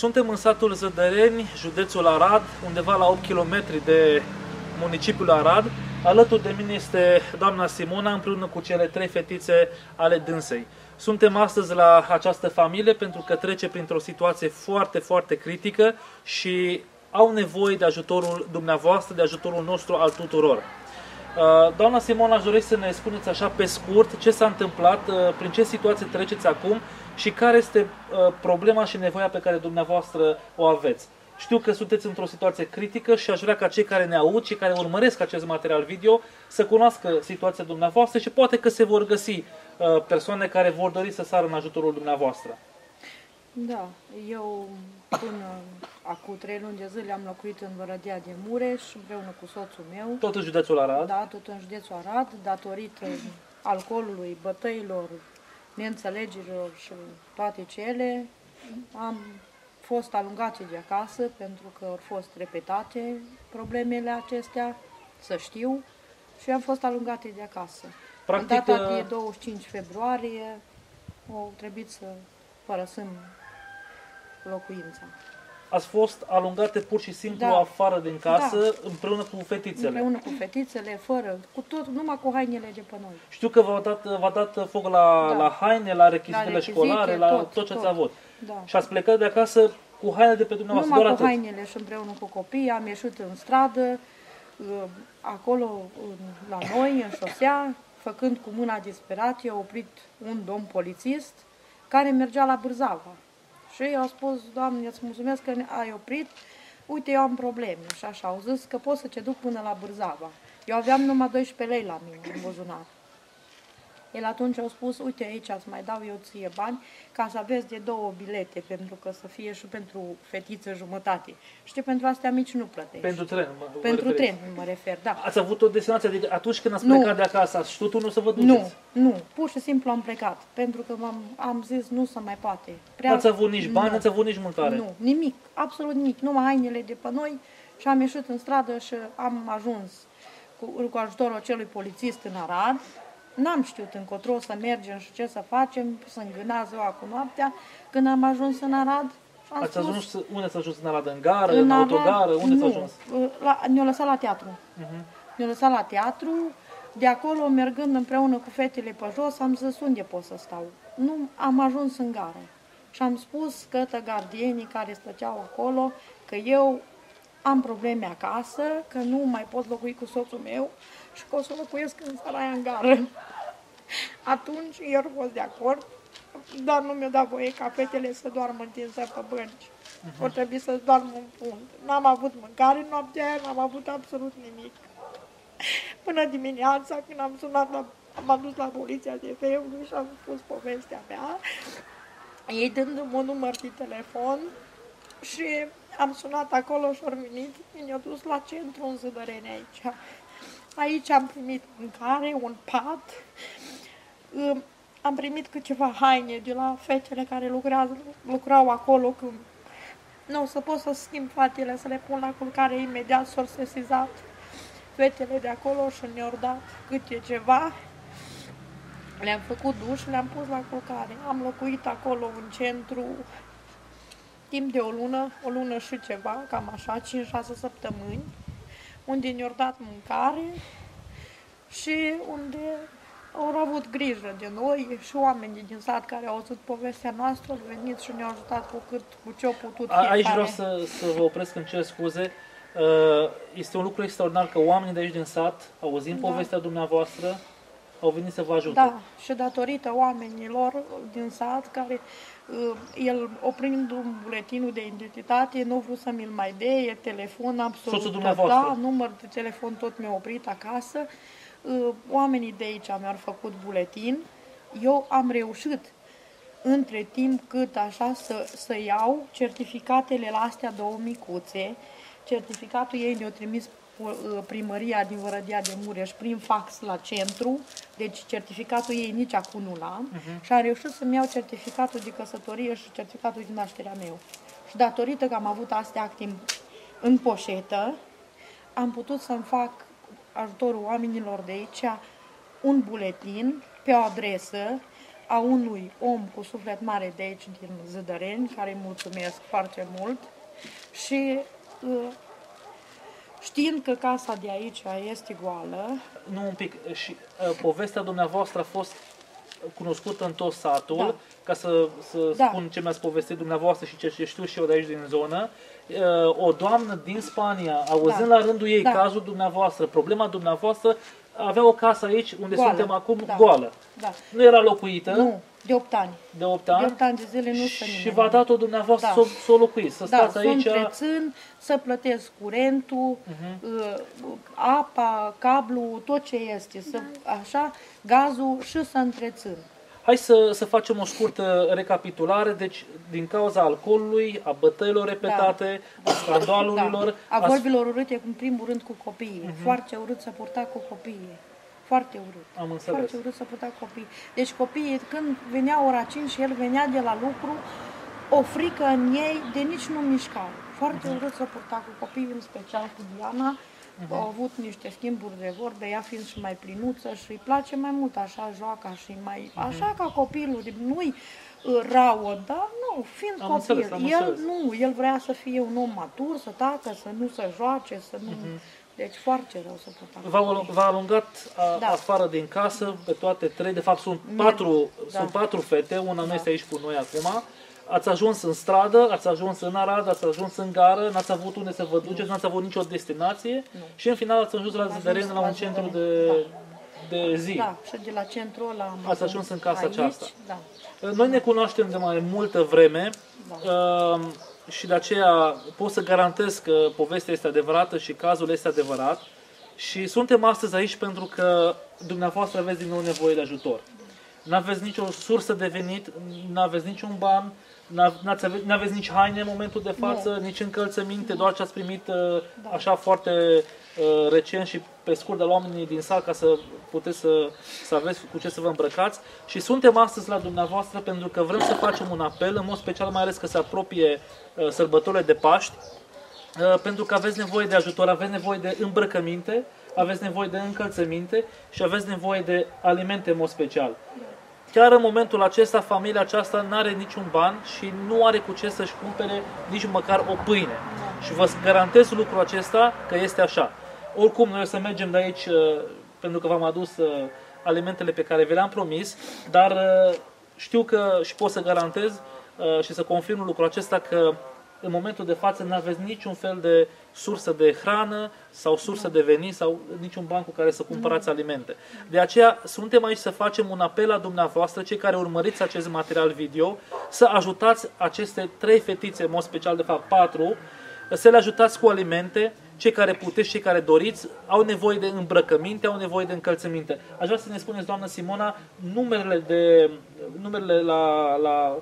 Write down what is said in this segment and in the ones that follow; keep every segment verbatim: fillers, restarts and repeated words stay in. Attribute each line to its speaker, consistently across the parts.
Speaker 1: Suntem în satul Zădăreni, județul Arad, undeva la opt kilometri de municipiul Arad. Alături de mine este doamna Simona, împreună cu cele trei fetițe ale dânsei. Suntem astăzi la această familie pentru că trece printr-o situație foarte, foarte critică și au nevoie de ajutorul dumneavoastră, de ajutorul nostru al tuturor. Doamna Simona, aș dori să ne spuneți așa pe scurt ce s-a întâmplat, prin ce situație treceți acum și care este problema și nevoia pe care dumneavoastră o aveți. Știu că sunteți într-o situație critică și aș vrea ca cei care ne aud și care urmăresc acest material video să cunoască situația dumneavoastră și poate că se vor găsi persoane care vor dori să sară în ajutorul dumneavoastră.
Speaker 2: Da, eu până acum trei luni de zile am locuit în Vărădea de Mureș împreună cu soțul meu.
Speaker 1: Tot în județul Arad?
Speaker 2: Da, tot în județul Arad, datorită alcoolului, bătăilor, neînțelegerilor și toate cele, am fost alungați de acasă pentru că au fost repetate problemele acestea, să știu, și am fost alungate de acasă. Practic, în data de douăzeci și cinci februarie au trebuit să părăsim locuința.
Speaker 1: Ați fost alungate pur și simplu
Speaker 2: da.
Speaker 1: afară din casă,
Speaker 2: da.
Speaker 1: împreună cu fetițele?
Speaker 2: Împreună cu fetițele, fără, cu tot, numai cu hainele de pe noi.
Speaker 1: Știu că v-a dat, v-a dat foc la, da. la haine, la rechizitele la rechizite, școlare, la tot, tot ce ați avut.
Speaker 2: Da.
Speaker 1: Și ați plecat de acasă cu hainele de pe dumneavoastră,
Speaker 2: numai
Speaker 1: doar
Speaker 2: cu
Speaker 1: atât?
Speaker 2: hainele și împreună cu copiii, am ieșit în stradă, acolo la noi, în șosea, făcând cu mâna disperat, i-a oprit un domn polițist care mergea la Bârzava. Și eu au spus, Doamne, îți mulțumesc că ai oprit, uite, eu am probleme. Și așa, au zis că pot să te duc până la Bârzava. Eu aveam numai doisprezece lei la mine în buzunar. El atunci a spus, uite aici îți mai dau eu ție bani ca să aveți de două bilete, pentru că să fie și pentru fetiță jumătate. Știi, pentru astea mici nu plătești.
Speaker 1: Pentru tren, mă
Speaker 2: Pentru
Speaker 1: referiți.
Speaker 2: tren, mă refer, da.
Speaker 1: Ați avut o destinație, de atunci când ați
Speaker 2: nu.
Speaker 1: plecat de acasă, ați știut unde să vă duceți?
Speaker 2: Nu, nu, pur și simplu am plecat, pentru că am am zis nu se mai poate.
Speaker 1: Prea... N-ați avut nici bani, n-ați avut nici mâncare?
Speaker 2: Nu, nimic, absolut nimic, numai hainele de pe noi și am ieșit în stradă și am ajuns cu, cu ajutorul acelui polițist în Arad. N-am știut încotro să mergem și ce să facem, să îngâna ziua cu noaptea, când am ajuns în Arad. Am
Speaker 1: Ați
Speaker 2: spus,
Speaker 1: ajuns, unde ați ajuns? În Arad? În gară?
Speaker 2: în,
Speaker 1: în
Speaker 2: Arad,
Speaker 1: autogară? Unde
Speaker 2: nu,
Speaker 1: ați ajuns?
Speaker 2: Ne-au lăsat la teatru.
Speaker 1: Uh-huh.
Speaker 2: Ne-au lăsat la teatru, de acolo, mergând împreună cu fetele pe jos, am zis unde pot să stau. Nu, am ajuns în gară și am spus către gardienii care stăteau acolo că eu am probleme acasă, că nu mai pot locui cu soțul meu și că o să locuiesc în Săraia în gară. Atunci eu am fost de acord, dar nu mi-a dat voie ca fetele să doarmă întinsă pe bănci. Uh-huh. O trebuie să doarmă în fund. N-am avut mâncare noaptea aia, n-am avut absolut nimic. Până dimineața, când am sunat, la, am adus la poliția de Feului și am spus povestea mea, ei dându-mi un număr de telefon și am sunat acolo și au venit, mi-au dus la centru în Zădăreni aici. Aici am primit mâncare, un pat, am primit câteva haine de la fetele care lucrează, lucrau acolo, că nu o să pot să schimb fatele, să le pun la culcare imediat, s-au sesizat fetele de acolo și ne-au dat câte ceva. Le-am făcut duș, le-am pus la culcare. Am locuit acolo în centru timp de o lună, o lună și ceva, cam așa, cinci șase săptămâni, unde ne-au dat mâncare și unde au avut grijă de noi și oamenii din sat care au auzit povestea noastră au venit și ne-au ajutat cu cât, cu ce au putut fiecare.
Speaker 1: Aici vreau să, să vă opresc, îmi cer scuze. Este un lucru extraordinar că oamenii de aici din sat, auzind da. povestea dumneavoastră, au venit să vă ajute.
Speaker 2: Da, și datorită oamenilor din sat, care el, oprind un buletinul de identitate, nu vreau să mi-l mai dea, telefon absolut.
Speaker 1: Soțul dumneavoastră?
Speaker 2: Da, număr de telefon tot mi-a oprit acasă. Oamenii de aici mi-au făcut buletin. Eu am reușit între timp cât așa să, să iau certificatele la astea două micuțe. Certificatul ei ne-a trimis primăria din Vărădea de Mureș prin fax la centru, deci certificatul ei nici acum nu l-am, uh-huh. și am reușit să-mi iau certificatul de căsătorie și certificatul de nașterea meu. Și datorită că am avut astea acte în, în poșetă, am putut să-mi fac ajutorul oamenilor de aici un buletin pe o adresă. a unui om cu suflet mare de aici, din Zădăreni, care îi mulțumesc foarte mult și știind că casa de aici este goală...
Speaker 1: Nu un pic, și uh, povestea dumneavoastră a fost cunoscută în tot satul, da. Ca să, să da. spun ce mi-ați povestit dumneavoastră și ce știu și eu de aici din zonă. Uh, o doamnă din Spania, auzind da. la rândul ei da. cazul dumneavoastră, problema dumneavoastră, avea o casă aici, unde goală. suntem acum, da. goală. Da. Nu era locuită.
Speaker 2: Nu, de opt ani.
Speaker 1: De opt ani.
Speaker 2: De opt ani de zile nu stă
Speaker 1: Și v-a dat-o dumneavoastră da. să, să o locuiți, să
Speaker 2: da,
Speaker 1: stați
Speaker 2: să
Speaker 1: aici.
Speaker 2: Da, să întrețin, să plătesc curentul, uh-huh. apa, cablu, tot ce este, să, așa, gazul și să întrețin.
Speaker 1: Hai să, să facem o scurtă recapitulare. Deci, din cauza alcoolului, a bătăilor repetate, da. a scandalurilor...
Speaker 2: Da. A vorbilor urâte, în primul rând, cu copiii. Uh-huh. Foarte urât să purta cu copiii. Foarte urât.
Speaker 1: Am înțeles.
Speaker 2: Foarte urât să purta copiii. Deci copiii, când venea ora cinci și el venea de la lucru, o frică în ei de nici nu mișcare. Foarte uh-huh. urât să purta cu copiii, în special cu Diana. Uh-huh. Au avut niște schimburi de vorbe, ea fiind și mai plinuță și îi place mai mult așa joaca și mai... Uh-huh. Așa ca copilul, nu-i rauă, dar nu, fiind
Speaker 1: am
Speaker 2: copil.
Speaker 1: Înțeles, am
Speaker 2: el
Speaker 1: înțeles.
Speaker 2: nu, el vrea să fie un om matur, să tacă, să nu se joace, să nu... Uh-huh. Deci foarte rău să purta.
Speaker 1: V-a alungat a, da. afară din casă pe toate trei, de fapt sunt patru, da. sunt patru fete, una da. nu este aici cu noi acum. Ați ajuns în stradă, ați ajuns în Arad, ați ajuns în gară, n-ați avut unde să vă duceți, nu ați avut nicio destinație nu. și în final ați ajuns la Zădăreni, la un centru de, da. de zi.
Speaker 2: Da, și de la centrul ăla
Speaker 1: ați ajuns în casa
Speaker 2: aici,
Speaker 1: aceasta.
Speaker 2: Da.
Speaker 1: Noi ne cunoaștem de mai multă vreme da. uh, și de aceea pot să garantez că povestea este adevărată și cazul este adevărat. Și suntem astăzi aici pentru că dumneavoastră aveți din nou nevoie de ajutor. N-aveți nicio sursă de venit, n-aveți niciun ban, n-aveți nici haine în momentul de față, nu. nici încălțăminte, doar ce ați primit da. așa foarte uh, recent și pe scurt de la oamenii din sat ca să puteți să, să aveți cu ce să vă îmbrăcați. Și suntem astăzi la dumneavoastră pentru că vrem să facem un apel, în mod special mai ales că se apropie uh, sărbătorile de Paști, uh, pentru că aveți nevoie de ajutor, aveți nevoie de îmbrăcăminte, aveți nevoie de încălțăminte și aveți nevoie de alimente în mod special. Chiar în momentul acesta, familia aceasta nu are niciun ban și nu are cu ce să-și cumpere nici măcar o pâine. Și vă garantez lucrul acesta că este așa. Oricum, noi o să mergem de aici pentru că v-am adus alimentele pe care vi le-am promis, dar știu că și pot să garantez și să confirm lucrul acesta că în momentul de față nu aveți niciun fel de sursă de hrană sau sursă de venit sau niciun ban cu care să cumpărați alimente. De aceea suntem aici să facem un apel la dumneavoastră, cei care urmăriți acest material video, să ajutați aceste trei fetițe, în mod special de fapt patru, să le ajutați cu alimente, cei care puteți, cei care doriți, au nevoie de îmbrăcăminte, au nevoie de încălțăminte. Aș vrea să ne spuneți, doamnă Simona, numerele, de, numerele la, la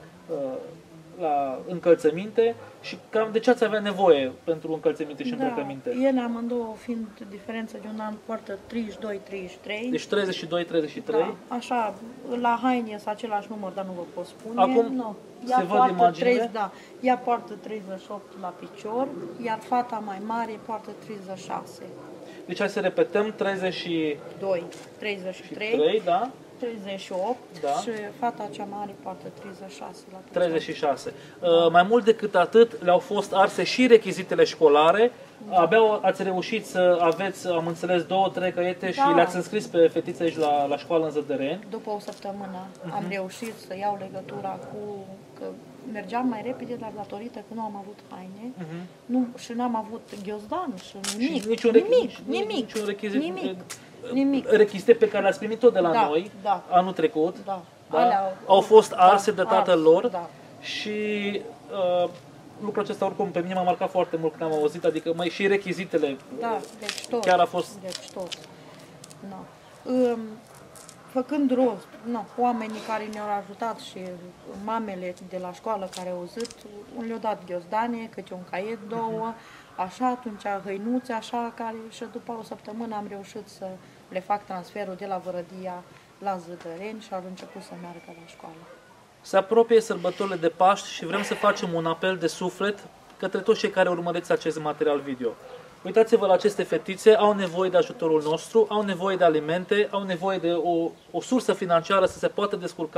Speaker 1: la încălțăminte și cam de ce ați avea nevoie pentru încălțăminte și da, îmbrăcăminte?
Speaker 2: Ele amândouă fiind diferență de un an poartă treizeci și doi treizeci și trei.
Speaker 1: Deci treizeci și doi treizeci și trei.
Speaker 2: Da, așa, la haine este același număr, dar nu vă pot spune.
Speaker 1: Acum
Speaker 2: no.
Speaker 1: se văd imaginile?
Speaker 2: Da, ea poartă treizeci și opt la picior, iar fata mai mare poartă treizeci și șase.
Speaker 1: Deci hai să repetăm, treizeci și
Speaker 2: doi, treizeci și trei,
Speaker 1: trei, da?
Speaker 2: treizeci și opt
Speaker 1: da.
Speaker 2: și fata cea mare poartă treizeci și șase la picior.
Speaker 1: treizeci și șase. Uh, mai mult decât atât, le-au fost arse și rechizitele școlare. Da. Abia ați reușit să aveți, am înțeles, două, trei caiete da. și le-ați înscris pe fetița aici la, la școală în Zădăreni.
Speaker 2: După o săptămână uh-huh. am reușit să iau legătura cu... Că mergeam mai repede, dar datorită că nu am avut haine uh-huh. nu, și n-am avut ghiozdan și nimic. Și niciun nimic, nimic, nimic,
Speaker 1: niciun rechizit,
Speaker 2: nimic, nimic.
Speaker 1: Rechizite pe care le-ați primit tot de la
Speaker 2: da,
Speaker 1: noi
Speaker 2: da.
Speaker 1: anul trecut.
Speaker 2: Da.
Speaker 1: Da? Alea, au fost arse
Speaker 2: da,
Speaker 1: de tatăl
Speaker 2: ars,
Speaker 1: lor
Speaker 2: da.
Speaker 1: și uh, lucrul acesta oricum pe mine m-a marcat foarte mult când am auzit, adică mai și rechizitele
Speaker 2: da, deci tot,
Speaker 1: chiar a fost...
Speaker 2: Deci tot. No. Um, făcând rost, no, oamenii care ne-au ajutat și mamele de la școală care au zis, le-au dat ghiozdane, câte un caiet, două, așa, atunci hăinuțe, așa, care și după o săptămână am reușit să le fac transferul de la Vărădia la Zădăreni și au început să meargă la școală.
Speaker 1: Se apropie sărbătorile de Paști și vrem să facem un apel de suflet către toți cei care urmăriți acest material video. Uitați-vă la aceste fetițe, au nevoie de ajutorul nostru, au nevoie de alimente, au nevoie de o, o sursă financiară să se poată descurca,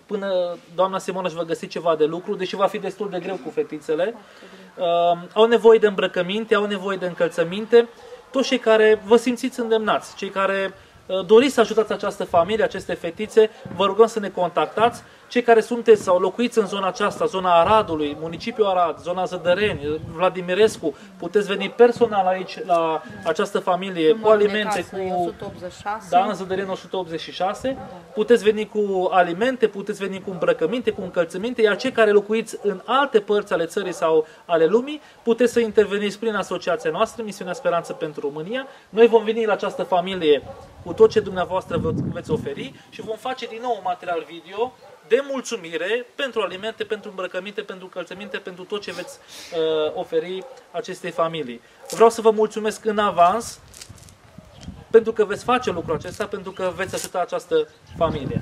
Speaker 1: până doamna Simona își va găsi ceva de lucru, deși va fi destul de greu cu fetițele. Uh, au nevoie de îmbrăcăminte, au nevoie de încălțăminte. Toți cei care vă simțiți îndemnați, cei care uh, doriți să ajutați această familie, aceste fetițe, vă rugăm să ne contactați. Cei care sunteți sau locuiți în zona aceasta, zona Aradului, municipiul Arad, zona Zădăreni, Vladimirescu, puteți veni personal aici la această familie cu alimente, cu
Speaker 2: o sută optzeci și șase.
Speaker 1: Da, în Zădăreni o sută optzeci și șase. Puteți veni cu alimente, puteți veni cu îmbrăcăminte, cu încălțăminte, iar cei care locuiți în alte părți ale țării sau ale lumii, puteți să interveniți prin asociația noastră, Misiunea Speranță pentru România. Noi vom veni la această familie cu tot ce dumneavoastră vă veți oferi și vom face din nou un material video de mulțumire pentru alimente, pentru îmbrăcăminte, pentru încălțăminte, pentru tot ce veți uh, oferi acestei familii. Vreau să vă mulțumesc în avans pentru că veți face lucrul acesta, pentru că veți ajuta această familie.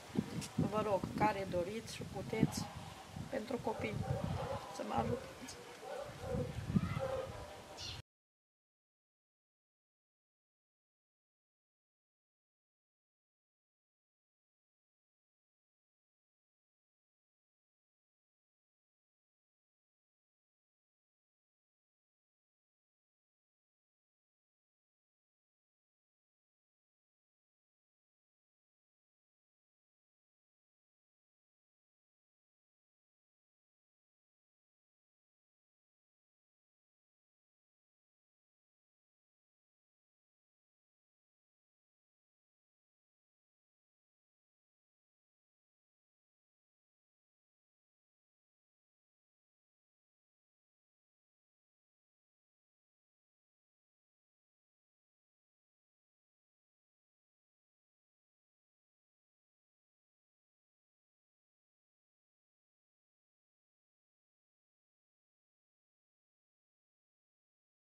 Speaker 2: Vă rog, care doriți și puteți pentru copii să mă ajutați.